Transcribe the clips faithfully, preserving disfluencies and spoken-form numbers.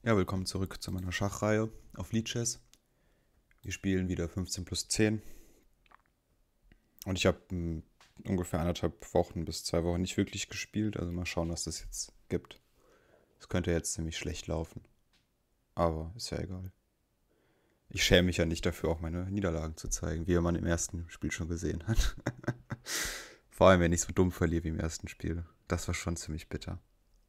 Ja, willkommen zurück zu meiner Schachreihe auf Lichess. Wir spielen wieder fünfzehn plus zehn. Und ich habe hm, ungefähr anderthalb Wochen bis zwei Wochen nicht wirklich gespielt. Also mal schauen, was das jetzt gibt. Es könnte jetzt ziemlich schlecht laufen. Aber ist ja egal. Ich schäme mich ja nicht dafür, auch meine Niederlagen zu zeigen, wie man im ersten Spiel schon gesehen hat. Vor allem, wenn ich so dumm verliere wie im ersten Spiel. Das war schon ziemlich bitter.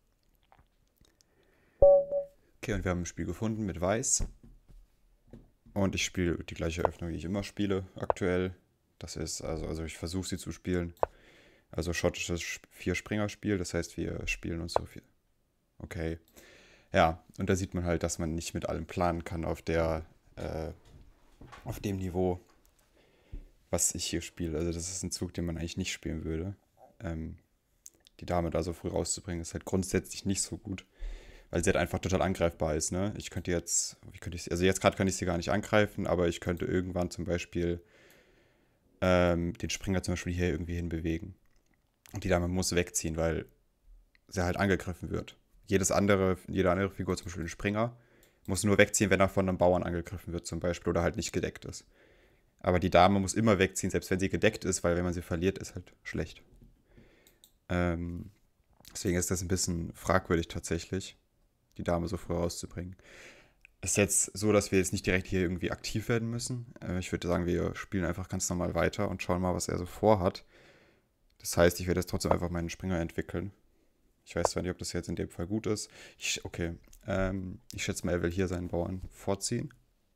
Okay, und wir haben ein Spiel gefunden mit Weiß. Und ich spiele die gleiche Eröffnung, wie ich immer spiele, aktuell. Das ist, also, also ich versuche sie zu spielen. Also schottisches Vier-Springer-Spiel, das heißt, wir spielen uns so viel. Okay. Ja, und da sieht man halt, dass man nicht mit allem planen kann auf der, äh, auf dem Niveau, was ich hier spiele. Also das ist ein Zug, den man eigentlich nicht spielen würde. Ähm, die Dame da so früh rauszubringen, ist halt grundsätzlich nicht so gut. Weil sie halt einfach total angreifbar ist, ne? Ich könnte jetzt, wie könnte ich sie, also jetzt gerade kann ich sie gar nicht angreifen, aber ich könnte irgendwann zum Beispiel ähm, den Springer zum Beispiel hier irgendwie hinbewegen. Und die Dame muss wegziehen, weil sie halt angegriffen wird. Jedes andere, jede andere Figur, zum Beispiel ein Springer, muss nur wegziehen, wenn er von einem Bauern angegriffen wird zum Beispiel oder halt nicht gedeckt ist. Aber die Dame muss immer wegziehen, selbst wenn sie gedeckt ist, weil wenn man sie verliert, ist halt schlecht. Ähm, deswegen ist das ein bisschen fragwürdig tatsächlich, die Dame so früh rauszubringen. Ist jetzt so, dass wir jetzt nicht direkt hier irgendwie aktiv werden müssen. Äh, ich würde sagen, wir spielen einfach ganz normal weiter und schauen mal, was er so vorhat. Das heißt, ich werde jetzt trotzdem einfach meinen Springer entwickeln. Ich weiß zwar nicht, ob das jetzt in dem Fall gut ist. Ich, okay. Ähm, ich schätze mal, er will hier seinen Bauern vorziehen.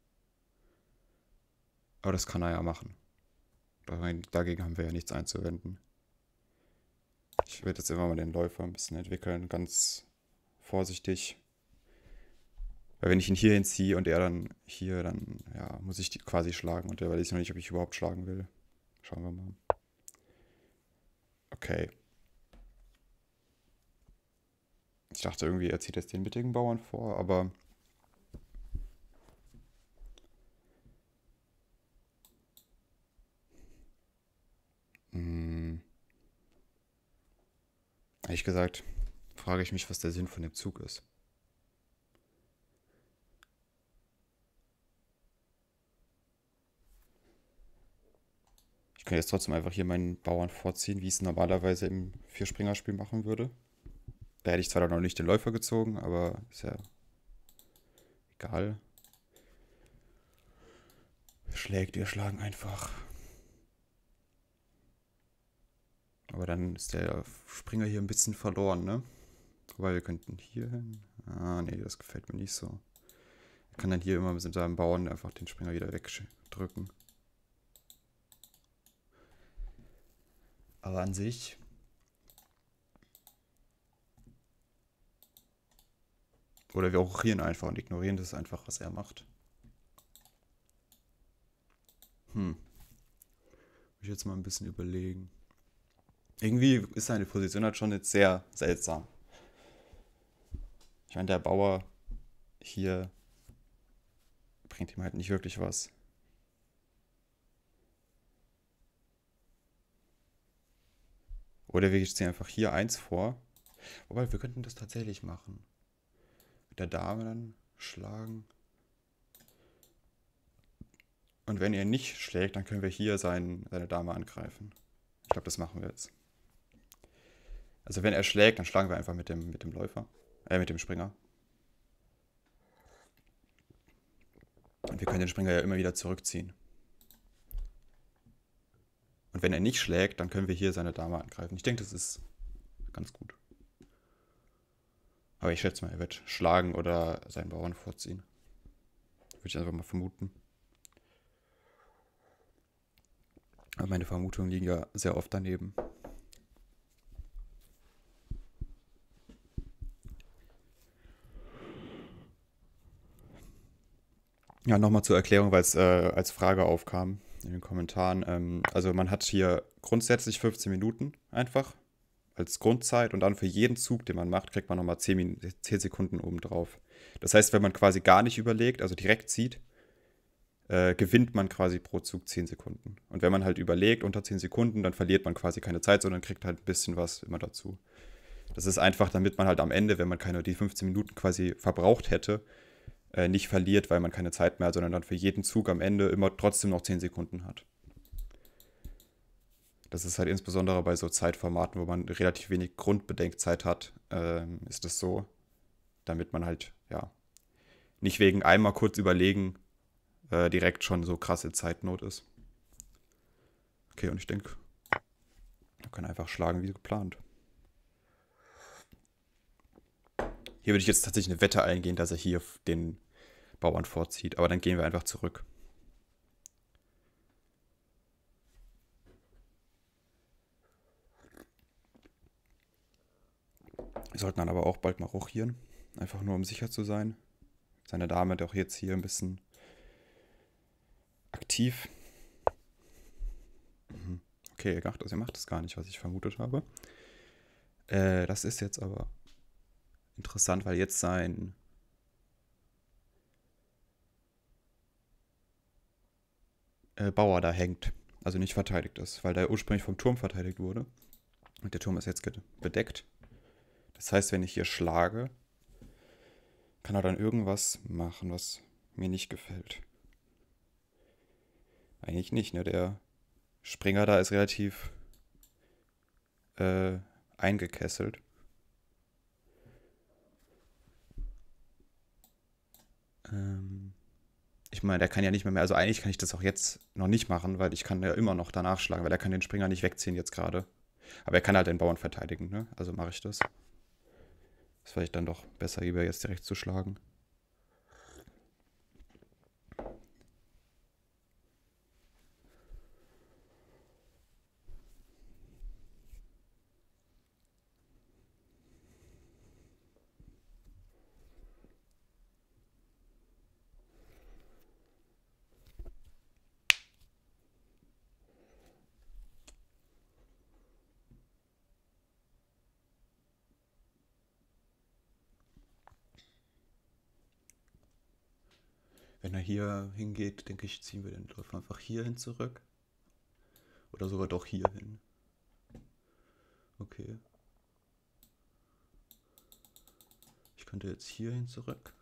Aber das kann er ja machen. Dagegen haben wir ja nichts einzuwenden. Ich werde jetzt immer mal den Läufer ein bisschen entwickeln, ganz vorsichtig. Weil wenn ich ihn hier hinziehe und er dann hier, dann ja, muss ich die quasi schlagen. Und der weiß ich noch nicht, ob ich überhaupt schlagen will. Schauen wir mal. Okay. Ich dachte irgendwie, er zieht jetzt den mittigen Bauern vor, aber mh, ehrlich gesagt, frage ich mich, was der Sinn von dem Zug ist. Ich kann jetzt trotzdem einfach hier meinen Bauern vorziehen, wie ich es normalerweise im Vierspringerspiel machen würde. Da hätte ich zwar noch nicht den Läufer gezogen, aber ist ja egal. Schlägt, wir schlagen einfach. Aber dann ist der Springer hier ein bisschen verloren, ne? Wobei wir könnten hier hin. Ah, nee, das gefällt mir nicht so. Er kann dann hier immer mit seinem Bauern einfach den Springer wieder wegdrücken. Aber an sich. Oder wir ignorieren einfach und ignorieren das einfach, was er macht. Hm. Muss ich jetzt mal ein bisschen überlegen. Irgendwie ist seine Position halt schon jetzt sehr seltsam. Ich meine, der Bauer hier bringt ihm halt nicht wirklich was. Oder wir ziehen einfach hier eins vor. Wobei, wir könnten das tatsächlich machen. Mit der Dame dann schlagen. Und wenn er nicht schlägt, dann können wir hier sein, seine Dame angreifen. Ich glaube, das machen wir jetzt. Also wenn er schlägt, dann schlagen wir einfach mit dem, mit dem Läufer. Äh, mit dem Springer. Und wir können den Springer ja immer wieder zurückziehen. Und wenn er nicht schlägt, dann können wir hier seine Dame angreifen. Ich denke, das ist ganz gut. Aber ich schätze mal, er wird schlagen oder seinen Bauern vorziehen. Würde ich einfach mal vermuten. Aber meine Vermutungen liegen ja sehr oft daneben. Ja, nochmal zur Erklärung, weil es äh, als Frage aufkam in den Kommentaren. Ähm, also man hat hier grundsätzlich fünfzehn Minuten einfach als Grundzeit und dann für jeden Zug, den man macht, kriegt man nochmal zehn, Min- zehn Sekunden obendrauf. Das heißt, wenn man quasi gar nicht überlegt, also direkt zieht, äh, gewinnt man quasi pro Zug zehn Sekunden. Und wenn man halt überlegt unter zehn Sekunden, dann verliert man quasi keine Zeit, sondern kriegt halt ein bisschen was immer dazu. Das ist einfach, damit man halt am Ende, wenn man keine die fünfzehn Minuten quasi verbraucht hätte, äh, nicht verliert, weil man keine Zeit mehr hat, sondern dann für jeden Zug am Ende immer trotzdem noch zehn Sekunden hat. Das ist halt insbesondere bei so Zeitformaten, wo man relativ wenig Grundbedenkzeit hat, ähm, ist das so, damit man halt, ja, nicht wegen einmal kurz überlegen äh, direkt schon so krasse Zeitnot ist. Okay, und ich denke, man kann einfach schlagen wie geplant. Hier würde ich jetzt tatsächlich eine Wette eingehen, dass er hier den Bauern vorzieht. Aber dann gehen wir einfach zurück. Wir sollten dann aber auch bald mal rochieren. Einfach nur, um sicher zu sein. Seine Dame doch jetzt hier ein bisschen aktiv. Mhm. Okay, er macht das, er macht das gar nicht, was ich vermutet habe. Äh, das ist jetzt aber interessant, weil jetzt sein äh, Bauer da hängt. Also nicht verteidigt ist, weil der ursprünglich vom Turm verteidigt wurde. Und der Turm ist jetzt bedeckt. Das heißt, wenn ich hier schlage, kann er dann irgendwas machen, was mir nicht gefällt. Eigentlich nicht, ne? Der Springer da ist relativ äh, eingekesselt. Ähm, ich meine, der kann ja nicht mehr mehr, also eigentlich kann ich das auch jetzt noch nicht machen, weil ich kann ja immer noch danach schlagen, weil er kann den Springer nicht wegziehen jetzt gerade. Aber er kann halt den Bauern verteidigen, ne? Also mache ich das. Das ist vielleicht dann doch besser, lieber jetzt direkt zu schlagen. Wenn er hier hingeht, denke ich, ziehen wir den Läufer einfach hier hin zurück. Oder sogar doch hier hin. Okay. Ich könnte jetzt hier hin zurück.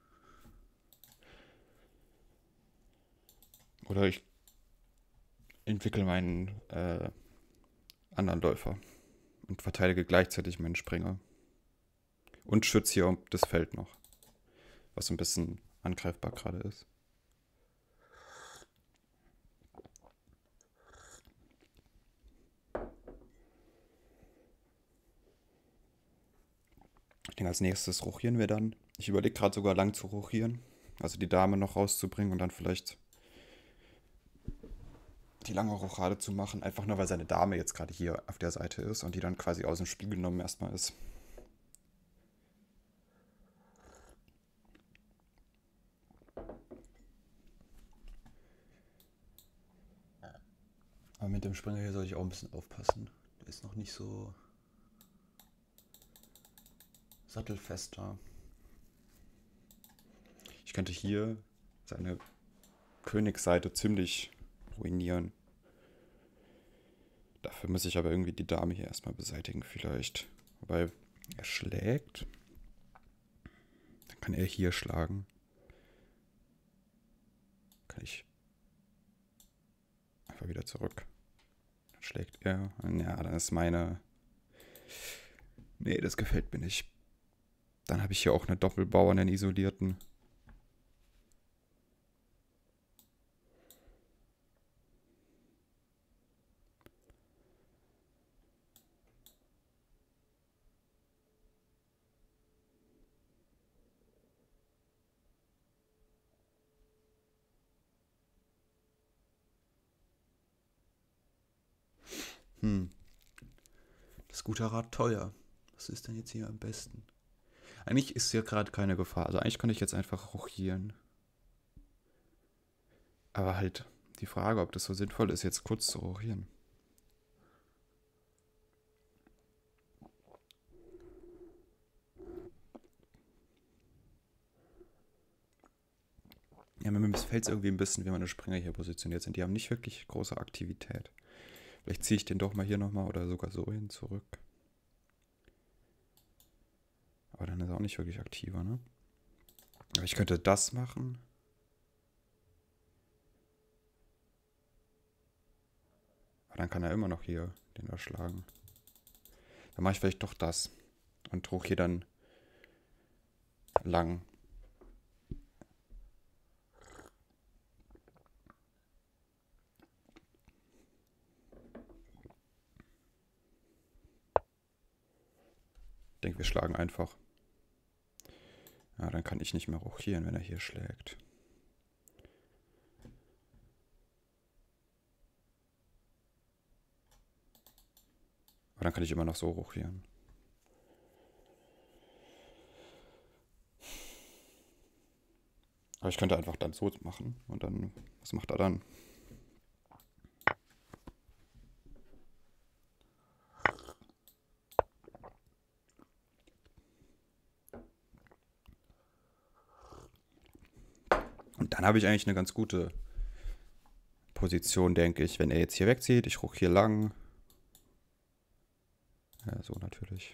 Oder ich entwickle meinen äh, anderen Läufer und verteidige gleichzeitig meinen Springer. Und schütze hier das Feld noch. Was ein bisschen angreifbar gerade ist. Ich denke, als nächstes rochieren wir dann. Ich überlege gerade sogar lang zu rochieren. Also die Dame noch rauszubringen und dann vielleicht die lange Rochade zu machen. Einfach nur, weil seine Dame jetzt gerade hier auf der Seite ist und die dann quasi aus dem Spiel genommen erstmal ist. Aber mit dem Springer hier soll ich auch ein bisschen aufpassen. Der ist noch nicht so sattelfester. Ich könnte hier seine Königsseite ziemlich ruinieren. Dafür muss ich aber irgendwie die Dame hier erstmal beseitigen vielleicht. Wobei er schlägt. Dann kann er hier schlagen. Kann ich einfach wieder zurück. Dann schlägt er. Ja, dann ist meine... Nee, das gefällt mir nicht. Dann habe ich hier auch eine Doppelbauern, einen isolierten. Hm. Das gute Rad teuer. Was ist denn jetzt hier am besten? Eigentlich ist hier gerade keine Gefahr. Also eigentlich könnte ich jetzt einfach rochieren. Aber halt die Frage, ob das so sinnvoll ist, jetzt kurz zu rochieren. Ja, mir missfällt es irgendwie ein bisschen, wie meine Springer hier positioniert sind. Die haben nicht wirklich große Aktivität. Vielleicht ziehe ich den doch mal hier nochmal oder sogar so hin zurück. Aber dann ist er auch nicht wirklich aktiver, ne? Aber ich könnte das machen. Aber dann kann er immer noch hier den da schlagen. Dann mache ich vielleicht doch das. Und hoch hier dann lang. Ich denke, wir schlagen einfach. Ja, dann kann ich nicht mehr rochieren, wenn er hier schlägt. Aber dann kann ich immer noch so rochieren. Aber ich könnte einfach dann so machen. Und dann, was macht er dann? Und dann habe ich eigentlich eine ganz gute Position, denke ich. Wenn er jetzt hier wegzieht, ich ruck hier lang. Ja, so natürlich.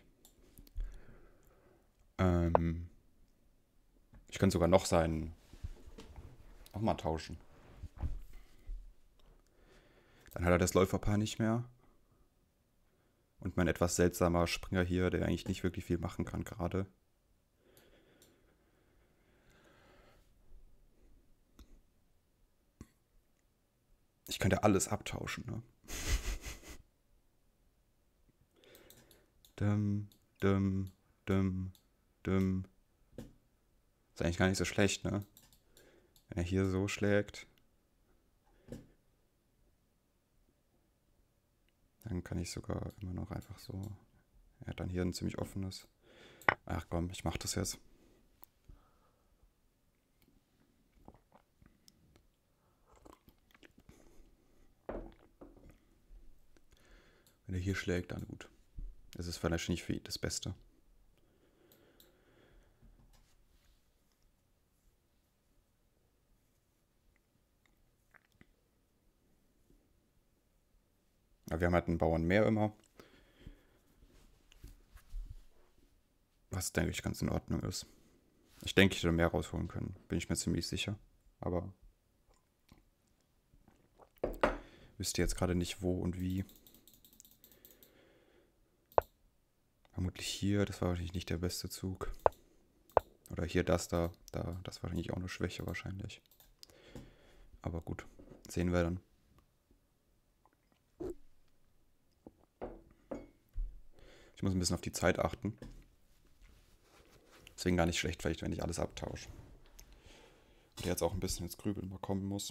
Ähm, ich könnte sogar noch seinen nochmal tauschen. Dann hat er das Läuferpaar nicht mehr. Und mein etwas seltsamer Springer hier, der eigentlich nicht wirklich viel machen kann gerade. Ich könnte alles abtauschen, ne? Dum, dum, dum, dum. Ist eigentlich gar nicht so schlecht, ne? Wenn er hier so schlägt. Dann kann ich sogar immer noch einfach so. Er hat dann hier ein ziemlich offenes. Ach komm, ich mach das jetzt. Wenn er hier schlägt, dann gut. Das ist vielleicht nicht für ihn das Beste. Aber wir haben halt einen Bauern mehr immer. Was, denke ich, ganz in Ordnung ist. Ich denke, ich hätte mehr rausholen können. Bin ich mir ziemlich sicher. Aber wüsste jetzt gerade nicht, wo und wie. Vermutlich hier, das war wahrscheinlich nicht der beste Zug. Oder hier das da, da, das war wahrscheinlich auch eine Schwäche wahrscheinlich. Aber gut, sehen wir dann. Ich muss ein bisschen auf die Zeit achten. Deswegen gar nicht schlecht, vielleicht, wenn ich alles abtausche. Und jetzt auch ein bisschen ins Grübeln mal kommen muss.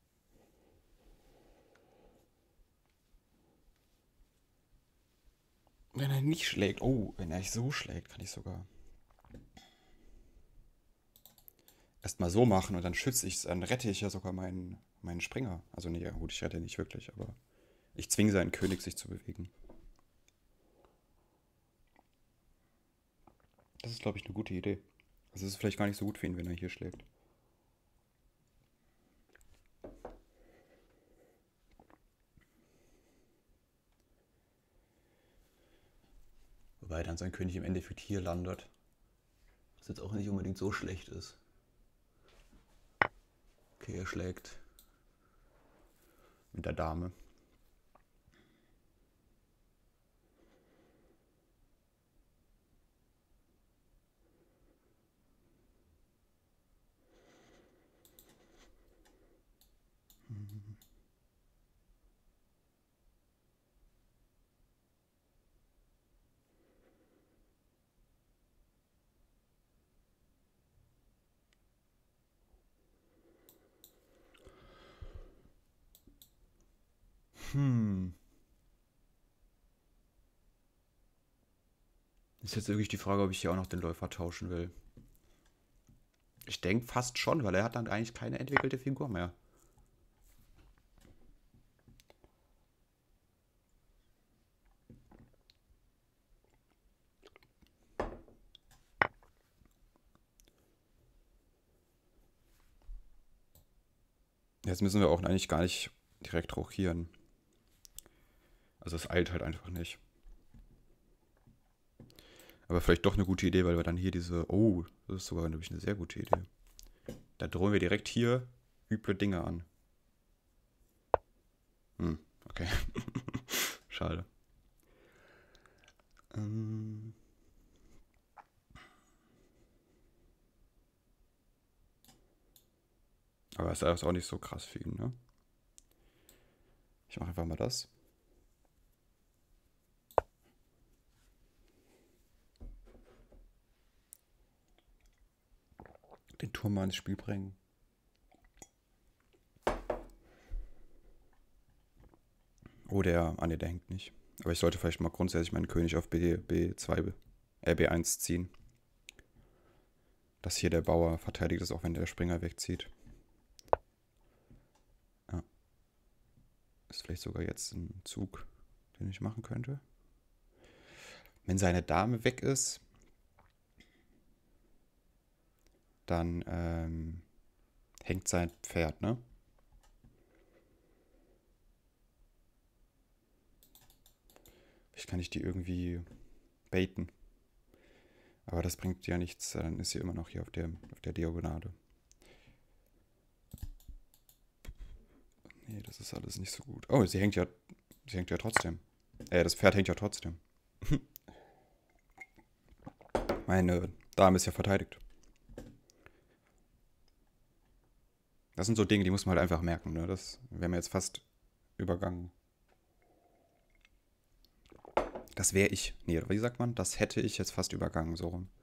Wenn er nicht schlägt, oh, wenn er so schlägt, kann ich sogar erstmal so machen und dann schütze ich es, dann rette ich ja sogar meinen, meinen Springer. Also nee, gut, ich rette ihn nicht wirklich, aber ich zwinge seinen König, sich zu bewegen. Das ist, glaube ich, eine gute Idee. Also es ist vielleicht gar nicht so gut für ihn, wenn er hier schlägt. Wobei dann sein König im Endeffekt hier landet. Was jetzt auch nicht unbedingt so schlecht ist. Okay, er schlägt mit der Dame. Hm. Ist jetzt wirklich die Frage, ob ich hier auch noch den Läufer tauschen will. Ich denke fast schon, weil er hat dann eigentlich keine entwickelte Figur mehr. Jetzt müssen wir auch eigentlich gar nicht direkt rochieren. Also es eilt halt einfach nicht. Aber vielleicht doch eine gute Idee, weil wir dann hier diese... Oh, das ist sogar nämlich eine sehr gute Idee. Da drohen wir direkt hier üble Dinge an. Hm, okay. Schade. Ähm... Aber ist auch nicht so krass für ihn, ne? Ich mache einfach mal das. Den Turm mal ins Spiel bringen. Oh, der... Ah, ne, der hängt nicht. Aber ich sollte vielleicht mal grundsätzlich meinen König auf B, B2, äh, B eins ziehen. Dass hier der Bauer verteidigt ist, auch wenn der Springer wegzieht. Ja. Ist vielleicht sogar jetzt ein Zug, den ich machen könnte. Wenn seine Dame weg ist, dann ähm, hängt sein Pferd, ne? Vielleicht kann ich die irgendwie baiten. Aber das bringt ja nichts, dann ist sie immer noch hier auf der, auf der Diagonale. Nee, das ist alles nicht so gut. Oh, sie hängt ja, sie hängt ja trotzdem. Äh, das Pferd hängt ja trotzdem. Meine Dame ist ja verteidigt. Das sind so Dinge, die muss man halt einfach merken, ne? Das wäre mir jetzt fast übergangen. Das wäre ich. Nee, wie sagt man? Das hätte ich jetzt fast übergangen, so rum.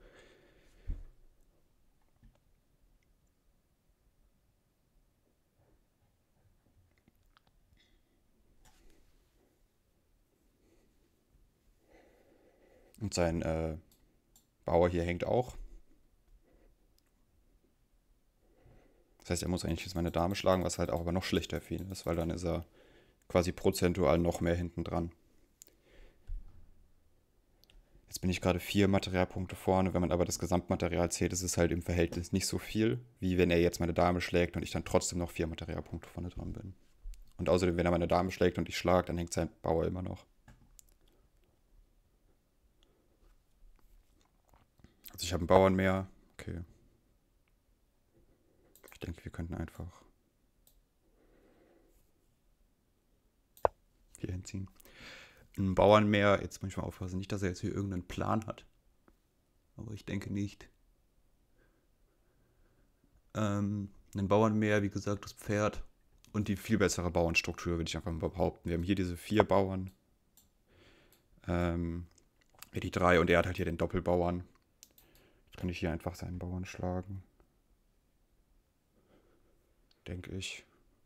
Und sein äh, Bauer hier hängt auch. Das heißt, er muss eigentlich jetzt meine Dame schlagen, was halt auch aber noch schlechter für ihn ist, weil dann ist er quasi prozentual noch mehr hinten dran. Jetzt bin ich gerade vier Materialpunkte vorne. Wenn man aber das Gesamtmaterial zählt, ist es halt im Verhältnis nicht so viel, wie wenn er jetzt meine Dame schlägt und ich dann trotzdem noch vier Materialpunkte vorne dran bin. Und außerdem, wenn er meine Dame schlägt und ich schlage, dann hängt sein Bauer immer noch. Also ich habe einen Bauern mehr. Okay. Ich denke, wir könnten einfach hier hinziehen. Einen Bauern mehr. Jetzt muss ich mal aufpassen, nicht, dass er jetzt hier irgendeinen Plan hat. Aber ich denke nicht. Ähm, einen Bauern mehr, wie gesagt, das Pferd. Und die viel bessere Bauernstruktur, würde ich einfach mal behaupten. Wir haben hier diese vier Bauern. Ähm, die drei und er hat halt hier den Doppelbauern. Jetzt kann ich hier einfach seinen Bauern schlagen. Denke ich.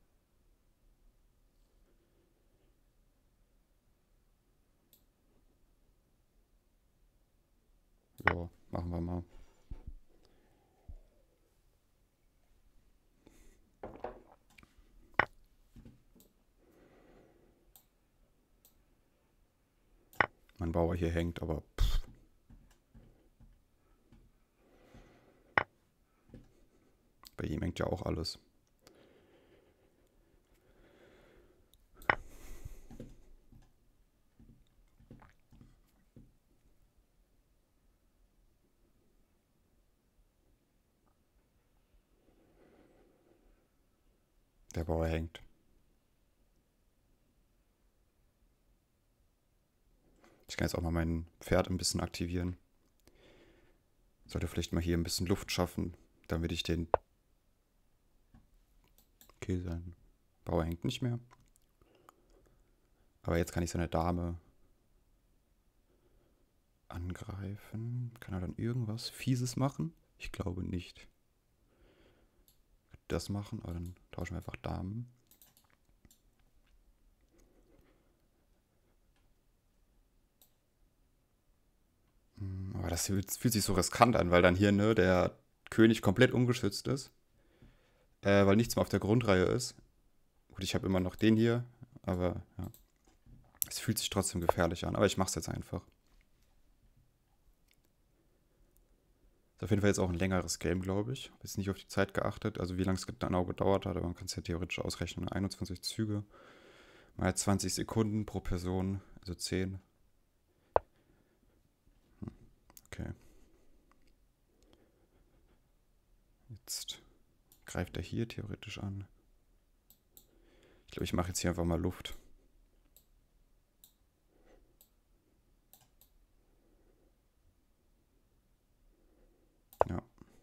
Ja, machen wir mal. Mein Bauer hier hängt, aber pff. Bei ihm hängt ja auch alles. Der Bauer hängt. Ich kann jetzt auch mal mein Pferd ein bisschen aktivieren. Sollte vielleicht mal hier ein bisschen Luft schaffen, damit ich den... Okay, sein Bauer hängt nicht mehr. Aber jetzt kann ich seine Dame angreifen. Kann er dann irgendwas Fieses machen? Ich glaube nicht. Das machen, aber dann tauschen wir einfach Damen. Aber das fühlt, fühlt sich so riskant an, weil dann hier ne, der König komplett ungeschützt ist. Äh, weil nichts mehr auf der Grundreihe ist. Gut, ich habe immer noch den hier, aber ja. Es fühlt sich trotzdem gefährlich an, aber ich mache es jetzt einfach. Ist auf jeden Fall jetzt auch ein längeres Game, glaube ich. Habe jetzt nicht auf die Zeit geachtet, also wie lange es genau gedauert hat, aber man kann es ja theoretisch ausrechnen. einundzwanzig Züge mal zwanzig Sekunden pro Person, also zehn. Okay. Jetzt greift er hier theoretisch an. Ich glaube, ich mache jetzt hier einfach mal Luft. Ja.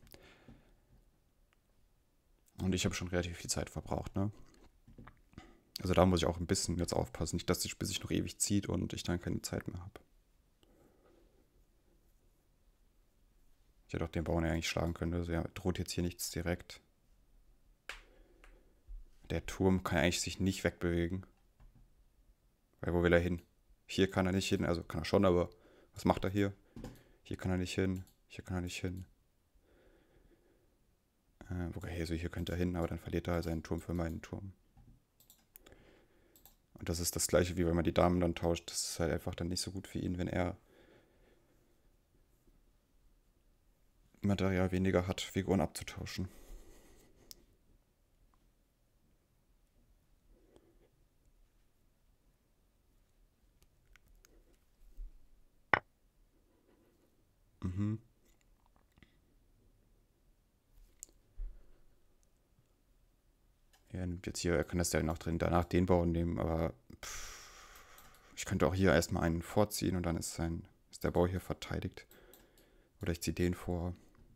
Und ich habe schon relativ viel Zeit verbraucht, ne? Also da muss ich auch ein bisschen jetzt aufpassen. Nicht, dass das Spiel sich noch ewig zieht und ich dann keine Zeit mehr habe. Ich hätte auch den Bauern ja eigentlich schlagen können. Also ja, droht jetzt hier nichts direkt. Der Turm kann eigentlich sich nicht wegbewegen. Weil wo will er hin? Hier kann er nicht hin. Also kann er schon, aber was macht er hier? Hier kann er nicht hin. Hier kann er nicht hin. Äh, okay, also hier könnte er hin, aber dann verliert er seinen Turm für meinen Turm. Und das ist das gleiche, wie wenn man die Damen dann tauscht. Das ist halt einfach dann nicht so gut für ihn, wenn er Material weniger hat, Figuren abzutauschen. Mhm. Ja, er nimmt jetzt hier, er kann das ja noch drin, danach den Bauern nehmen, aber pff, ich könnte auch hier erstmal einen vorziehen und dann ist, sein, ist der Bau hier verteidigt. Oder ich ziehe den vor.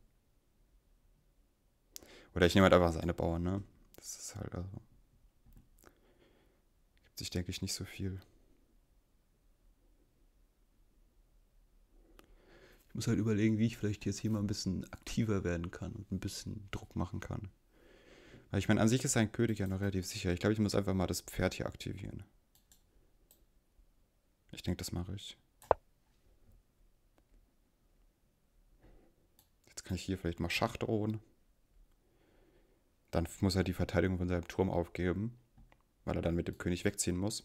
Oder ich nehme halt einfach seine Bauern, ne? Das ist halt also. Gibt sich, denke ich, nicht so viel. Ich muss halt überlegen, wie ich vielleicht jetzt hier mal ein bisschen aktiver werden kann und ein bisschen Druck machen kann. Weil ich meine, an sich ist sein König ja noch relativ sicher. Ich glaube, ich muss einfach mal das Pferd hier aktivieren. Ich denke, das mache ich. Jetzt kann ich hier vielleicht mal Schach drohen. Dann muss er die Verteidigung von seinem Turm aufgeben, weil er dann mit dem König wegziehen muss.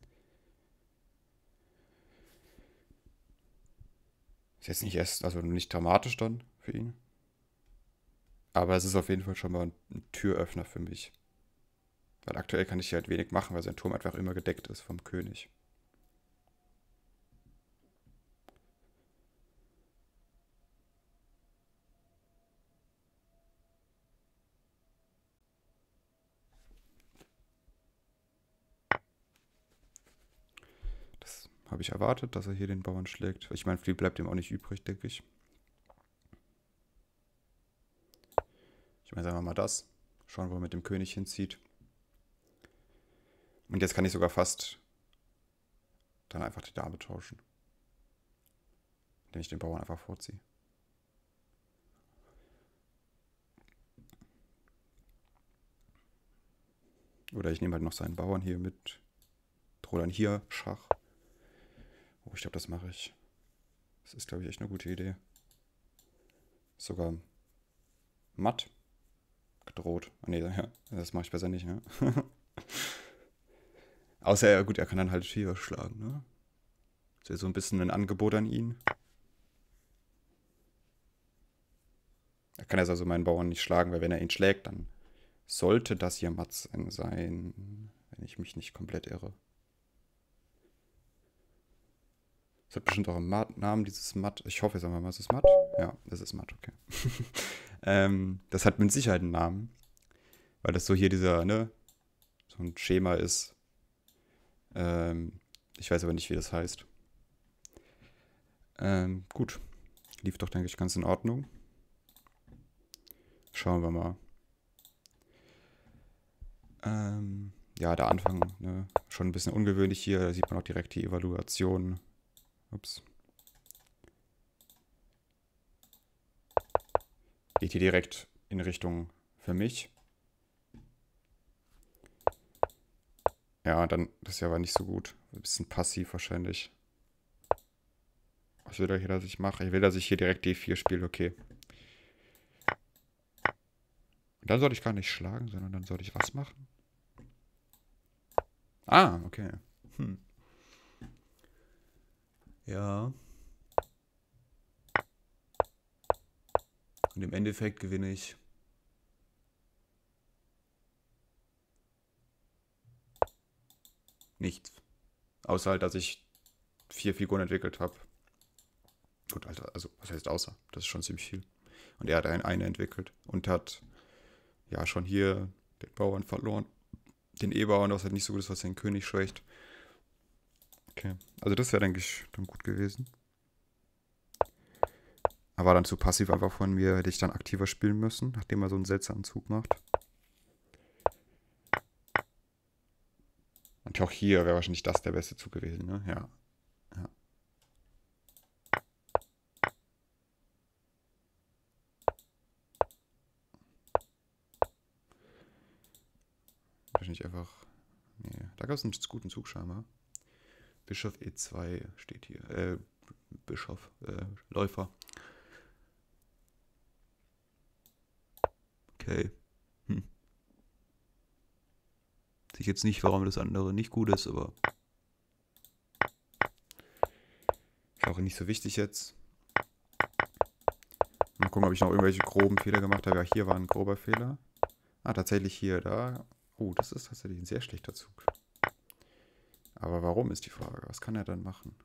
Ist jetzt nicht erst, also nicht dramatisch dann für ihn. Aber es ist auf jeden Fall schon mal ein, ein Türöffner für mich. Weil aktuell kann ich hier halt wenig machen, weil sein Turm einfach immer gedeckt ist vom König. Das habe ich erwartet, dass er hier den Bauern schlägt. Ich meine, viel bleibt ihm auch nicht übrig, denke ich. Ich meine, sagen wir mal das. Schauen, wo er mit dem König hinzieht. Und jetzt kann ich sogar fast dann einfach die Dame tauschen. Indem ich den Bauern einfach vorziehe. Oder ich nehme halt noch seinen Bauern hier mit. Drohe dann hier Schach. Oh, ich glaube, das mache ich. Das ist, glaube ich, echt eine gute Idee. Sogar matt gedroht. Oh, nee, ja, das mache ich besser nicht, ne? Außer, er, gut, er kann dann halt hier schlagen, ne? Das wäre so ein bisschen ein Angebot an ihn. Er kann jetzt also meinen Bauern nicht schlagen, weil wenn er ihn schlägt, dann sollte das hier matt sein, wenn ich mich nicht komplett irre. Das hat bestimmt auch einen Matt Namen, dieses Matt. Ich hoffe jetzt einfach mal, ist es Matt? Ja, das ist Matt, okay. ähm, das hat mit Sicherheit einen Namen. Weil das so hier dieser, ne, so ein Schema ist. Ähm, ich weiß aber nicht, wie das heißt. Ähm, gut. Lief doch, denke ich, ganz in Ordnung. Schauen wir mal. Ähm, ja, der Anfang, ne, schon ein bisschen ungewöhnlich hier. Da sieht man auch direkt die Evaluation. Ups. Geht hier direkt in Richtung für mich. Ja, dann, das ist ja aber nicht so gut. Ein bisschen passiv wahrscheinlich. Was will er hier, dass ich mache? Ich will, dass ich hier direkt D vier spiele, okay. Und dann soll ich gar nicht schlagen, sondern dann soll ich was machen? Ah, okay. Hm. Ja. Und im Endeffekt gewinne ich. Nichts. Außer halt, dass ich vier Figuren entwickelt habe. Gut, Alter, also was heißt außer? Das ist schon ziemlich viel. Und er hat einen eine entwickelt und hat ja schon hier den Bauern verloren. Den E-Bauern, was halt nicht so gut ist, was den König schwächt. Okay. Also das wäre, denke ich, dann gut gewesen. Aber dann zu passiv einfach von mir, hätte ich dann aktiver spielen müssen, nachdem er so einen seltsamen Zug macht. Und auch hier wäre wahrscheinlich das der beste Zug gewesen, ne? Ja. Ja. Wahrscheinlich einfach. Nee, da gab es einen guten Zug scheinbar. Bischof E zwei steht hier. Äh, Bischof, äh, Läufer. Okay. Hm. Sehe ich jetzt nicht, warum das andere nicht gut ist, aber ist auch nicht so wichtig jetzt. Mal gucken, ob ich noch irgendwelche groben Fehler gemacht habe. Ja, hier war ein grober Fehler. Ah, tatsächlich hier, da. Oh, das ist tatsächlich ein sehr schlechter Zug. Aber warum ist die Frage? Was kann er dann machen?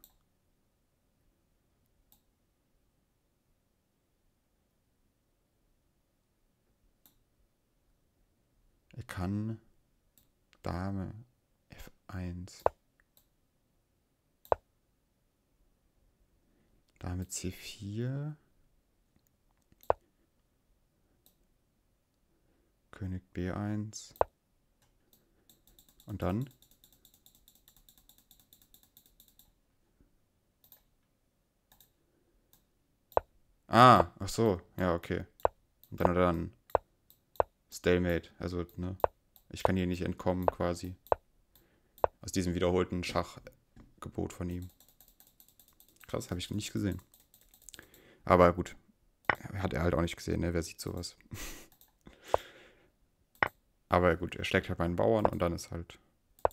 Er kann Dame F eins. Dame C vier. König B eins. Und dann? Ah, ach so. Ja, okay. Und dann oder dann Stalemate. Also, ne? Ich kann hier nicht entkommen quasi. Aus diesem wiederholten Schachgebot von ihm. Krass, habe ich nicht gesehen. Aber gut. Hat er halt auch nicht gesehen, ne? Wer sieht sowas? Aber gut, er schlägt halt meinen Bauern und dann ist halt.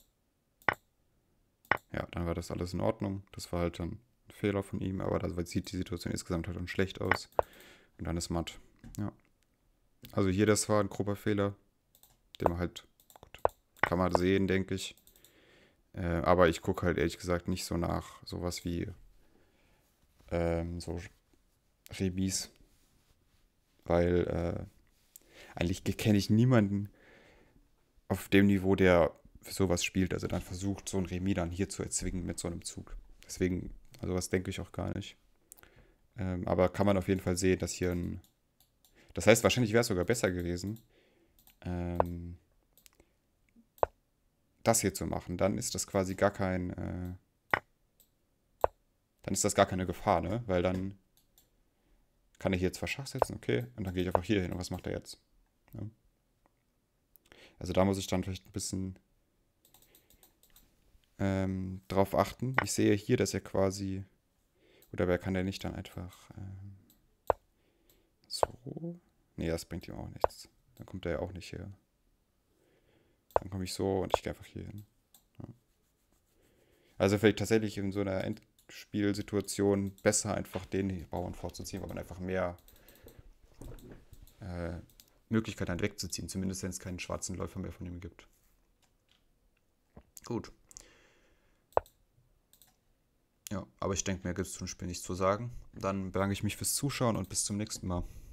Ja, dann war das alles in Ordnung. Das war halt dann ein Fehler von ihm, aber da sieht die Situation insgesamt halt dann schlecht aus. Und dann ist matt. Ja. Also hier, das war ein grober Fehler. Den man halt. Gut, kann man sehen, denke ich. Äh, aber ich gucke halt ehrlich gesagt nicht so nach sowas wie. Ähm, so Remis. Weil äh, eigentlich kenne ich niemanden auf dem Niveau, der für sowas spielt. Also dann versucht, so ein Remis dann hier zu erzwingen mit so einem Zug. Deswegen, also was denke ich auch gar nicht. Ähm, aber kann man auf jeden Fall sehen, dass hier ein. Das heißt, wahrscheinlich wäre es sogar besser gewesen, ähm, das hier zu machen. Dann ist das quasi gar kein. Äh, dann ist das gar keine Gefahr, ne? Weil dann kann ich hier zwar Schach setzen, okay, und dann gehe ich einfach hier hin. Und was macht er jetzt? Ja. Also da muss ich dann vielleicht ein bisschen ähm, drauf achten. Ich sehe hier, dass er quasi. Oder wer kann der nicht dann einfach. Ähm, so. Nee, das bringt ihm auch nichts. Dann kommt er ja auch nicht her. Dann komme ich so und ich gehe einfach hier hin. Ja. Also vielleicht tatsächlich in so einer Endspielsituation besser einfach den Bauern vorzuziehen, weil man einfach mehr äh, Möglichkeit hat wegzuziehen. Zumindest wenn es keinen schwarzen Läufer mehr von ihm gibt. Gut. Ja, aber ich denke, mehr gibt es zum Spiel nichts zu sagen. Dann bedanke ich mich fürs Zuschauen und bis zum nächsten Mal.